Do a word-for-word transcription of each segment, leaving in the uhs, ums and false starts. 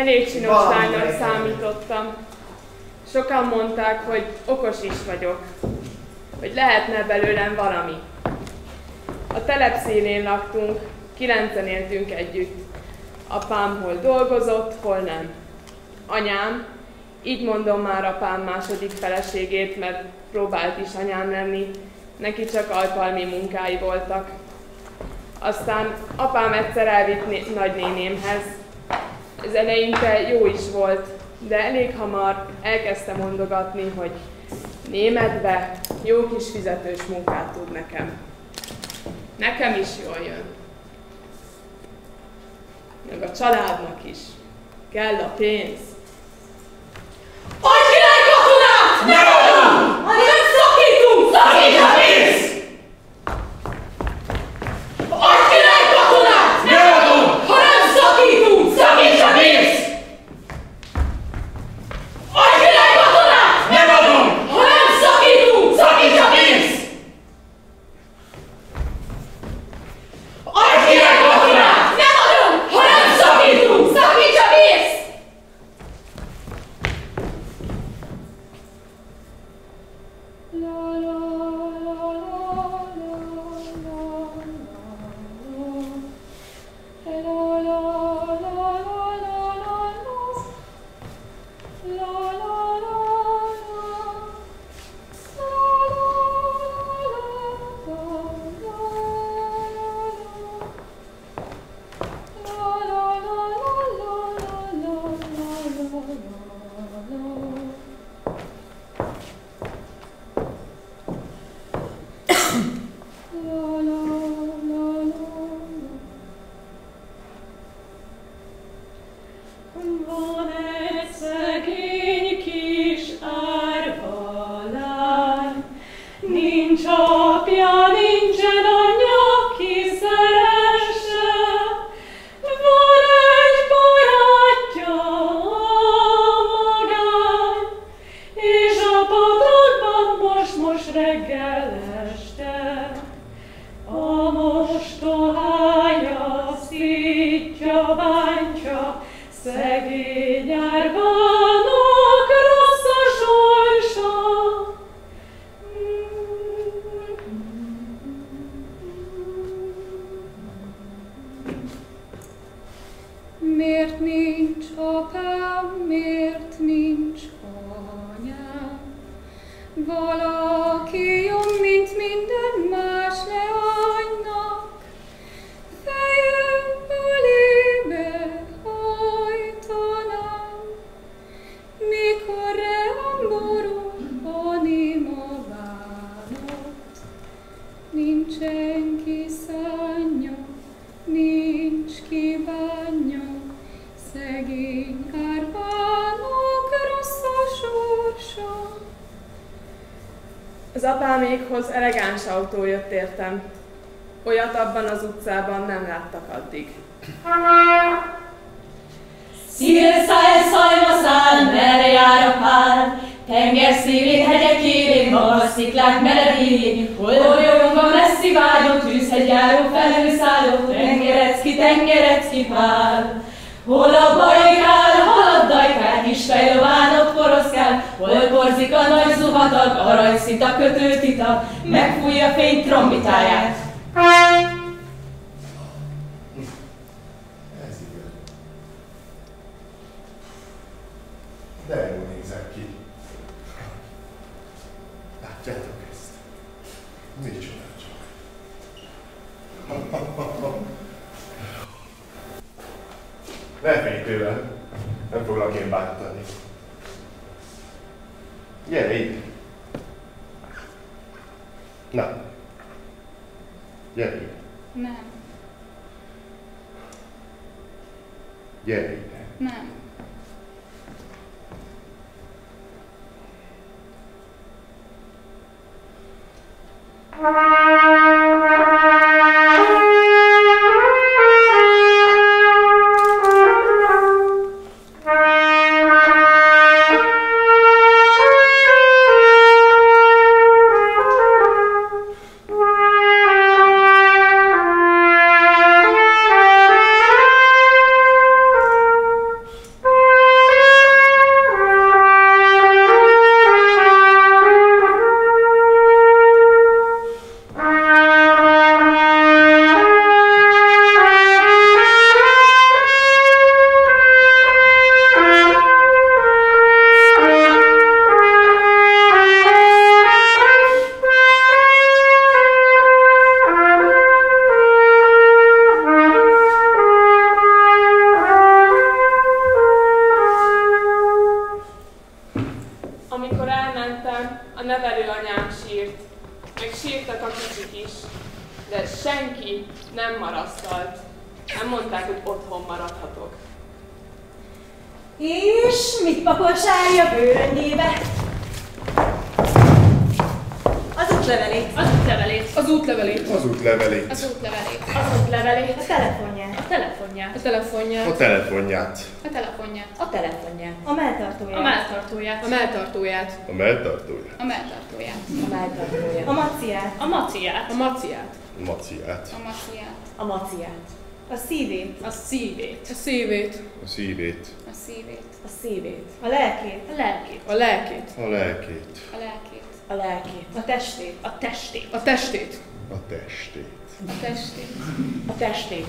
Elég csinos lánynak számítottam. Sokan mondták, hogy okos is vagyok, hogy lehetne belőlem valami. A telep szélén laktunk, kilencen éltünk együtt. Apám hol dolgozott, hol nem. Anyám, így mondom már apám második feleségét, mert próbált is anyám lenni, neki csak alkalmi munkái voltak. Aztán apám egyszer elvitt nagynénémhez. Ez eleinte jó is volt, de elég hamar elkezdte mondogatni, hogy németbe jó kis fizetős munkát tud nekem. Nekem is jól jön. Meg a családnak is. Kell a pénz. Adj király katonát! Ne adunk! Hanem szakítunk! Szakíts a pénz! Adj király katonát! Ne adunk! Hanem szakítunk! Szakíts a pénz! Adj király katonát! Ne adunk! Hanem szakítunk! Szakíts a pénz! Adj király katonát! Nem adunk! Hanem szakítunk! Szakíts a pénz! Van egy szegény kis árvalány, nincs apja, nincsen anyja, ki szeresse. Van egy barátja, a magány, és a patakban most-most reggel este. A mostohája szítja, bántja, szegény árvának rossz a sorsa. Miért nincs apám, miért nincs anyám? Valaki jobb, mint minden más leánynak. Fejem ölébe hajtanám, mikor rám borul a néma bánat. Nincsen ki szánja, nincs ki bánja, szegény árvának rossz a sorsa. Az apámékhoz elegáns autó jött értem. Olyat abban az utcában nem láttak addig. Szélszáj, szajmaszál, merre jár a pár? Tenger szélén, hegyek élén, magas sziklák meredén, hol bolyogunk a messzi vágyó, tűzhegy járó, felhőszálló, tengerecki, tengerecki pál. Hol a bajkál, halad dajkál, kis fejlovánok poroszkál, hol korzik a nagy zuhatag, aranyszita kötőtita, megfújja fény trombitáját. Ez igaz. De jól nézek ki. Látjátok ezt? Micsoda csak. Ne félj tőle, nem foglak én bántani. Gyere ide. Na. Gyere ide. Nem, Gyere ide. nem. mentem, a nevelőanyám sírt, meg sírtak a kicsik is, de senki nem marasztalt. Nem mondták, hogy otthon maradhatok. És mit pakolsálja bőröngyébe? Az útlevelét. Az útlevelét. Az útlevelét. Az útlevelét. Az útlevelét. Az útlevelét. A telefonját. A telefonját. A telefonját. A telefonját. A telefonját. A telefonját. A melltartóját. A melltartóját. A melltartóját. A melltartóját. A melltartóját. A melltartóját. A maciát. A maciát. A maciát. A maciát. A maciát. A maciát. A szívét. A szívét. A szívét. A szívét. A szívét. A szívét. A lelkét. A lelkét. A lelkét. A lelkét. A lelkét. A lelkét. A testét. A testét. A testét. A testét. A testét. A testét.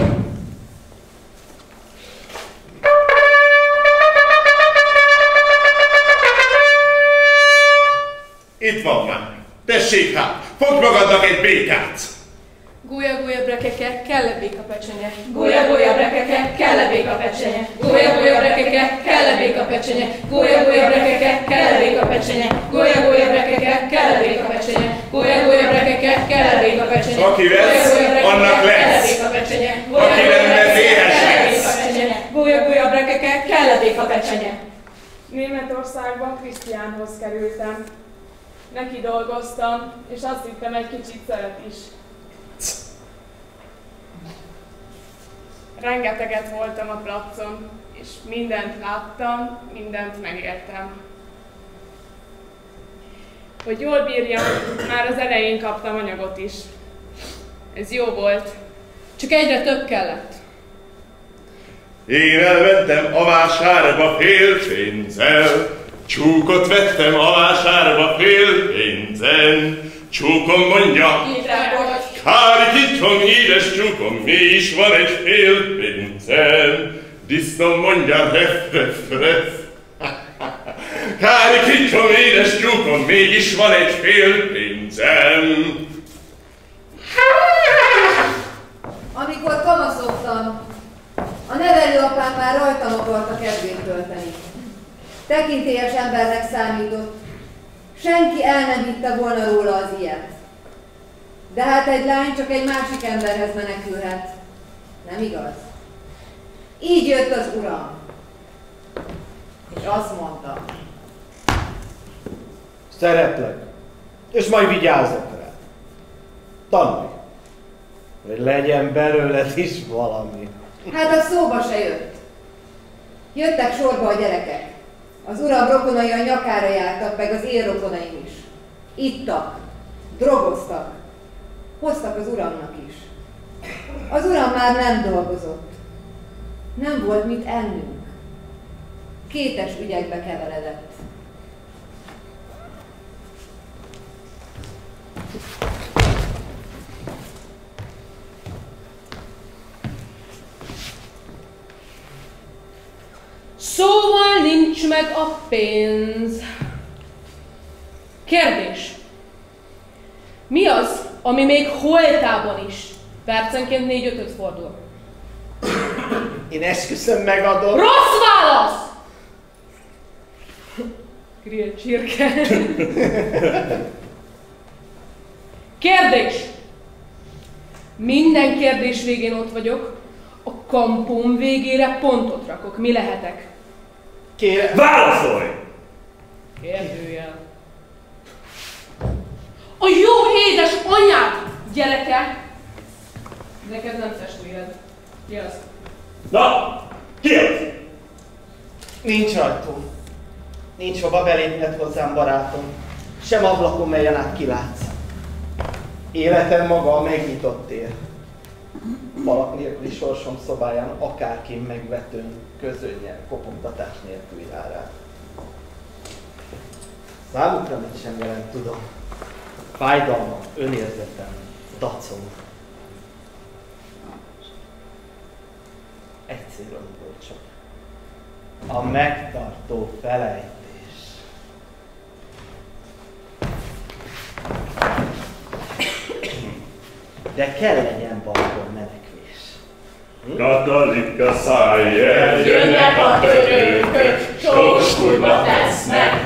Itt van már. Tessék hát, fogd magadnak egy békát! Gólya-gólya brekeke, kell-e béka pecsenye? Gólya-gólya brekeke, kell-e béka pecsenye? Gólya-gólya brekeke, kell-e béka pecsenye? Gólya-gólya brekeke, kell-e béka pecsenye? Gólya-gólya brekeke, kell-e béka pecsenye? Gólya-gólya brekeke, kell-e béka pecsenye? Aki vesz, annak lesz. Aki nem vesz, éhes lesz. Gólya-gólya brekeke, kell-e béka pecsenye? Németországban Krisztiánhoz kerültem. Neki dolgoztam, és azt hittem, egy kicsit szeret is. Rengeteget voltam a placon, és mindent láttam, mindent megéltem. Hogy jól bírjam, már az elején kaptam anyagot is. Ez jó volt, csak egyre több kellett. Én elmentem a vásárba fél pénzzel, csúkot vettem a vásárba fél pénzen. Csúkom mondja, Kári kicsom, édes csúkom, mi is van egy fél pénzem. Disznóm mondja, ref, ref, ref. Kári kicsom, édes csúkom, mégis van egy fél pénzem. Amikor kamaszodtam, a nevelőapám már rajtam akarta kedvét tölteni. Tekintélyes embernek számított, senki el nem hitte volna róla az ilyet. De hát egy lány csak egy másik emberhez menekülhet. Nem igaz? Így jött az uram. És azt mondta. Szeretlek, és majd vigyázzak rá. Tanulj, hogy legyen belőled is valami. Hát az szóba se jött. Jöttek sorba a gyerekek. Az uram rokonai a nyakára jártak, meg az én rokonaim is. Ittak, drogoztak, hoztak az uramnak is. Az uram már nem dolgozott. Nem volt mit ennünk. Kétes ügyekbe keveredett. Szóval nincs meg a pénz. Kérdés. Mi az, ami még holtában is percenként négy-ötöt fordul? Én esküszöm, megadom. Rossz válasz! Grill csirke. Kérdés. Minden kérdés végén ott vagyok. A kampóm végére pontot rakok. Mi lehetek? Kérem. Válaszolj! Kérdőjel. A jó édes anyád, gyereke! Neked nem testvéred. Ki az? Na, ki az? Nincs rajtom. Nincs hova belépned hozzám, barátom. Sem ablakon, melyen át kilátsz. Életem maga a megnyitott tér. Falak nélküli sorsom szobáján akárkin megvetőn, közönnyel, kopogtatás nélkül jár át. Számukra mit sem jelent, tudom. Fájdalma, önérzetem, dacom. Egy célom volt csak. A megtartó felejtés. De kell legyen valahol menekvés. Hm? Katalika szájjel jönnek a törőkök, sós kurva tesznek,